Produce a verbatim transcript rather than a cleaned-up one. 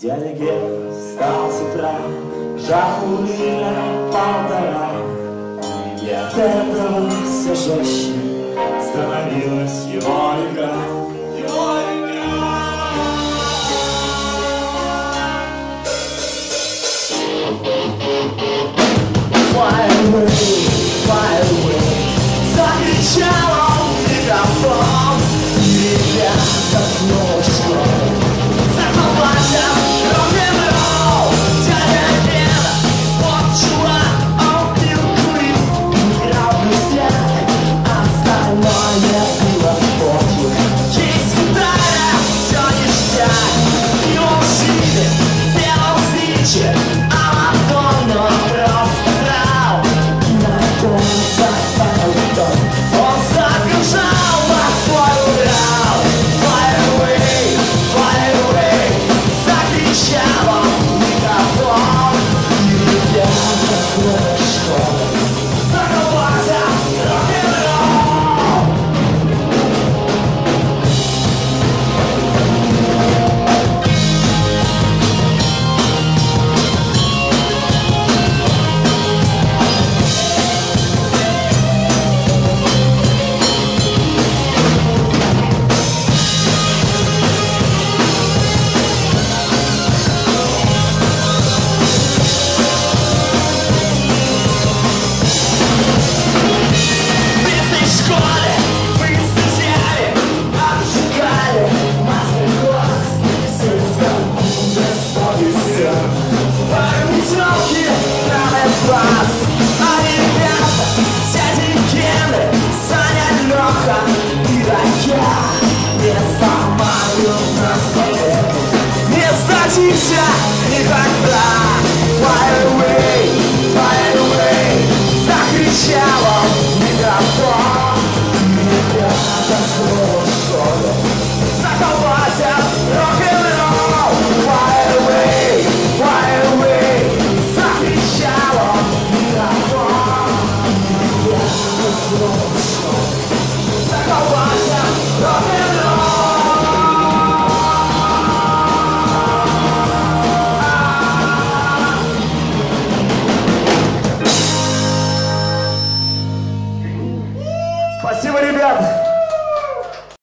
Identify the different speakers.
Speaker 1: Дядя Гена встал с утра, жахнул миля полтора, и от этого все жестче становилась его игра. Его игра. Fly away, fly away, закричал он в микрофон, и ребята снова в школе закрывался рок-н-ролл. Дядя Гена, вот чувак, он пил, курил, играл в блестяк, остальное было пофиг. Есть гитара, все ништяк, и он шибет, пел в свече, а потом он просто драл. И на том запал дом, он закружал на свой урал. Fly away, fly away, закричал он в микрофон, и ребята снова в школе закрывался рок-н-ролл. В песной школе мы с друзьями обжигали мастер-класс, сельском достоин всех. Пармитёнки, правый класс, а ребята, дяди Гены, Саня, Лёха и Дядя не сломают нас победу. Не сдадимся!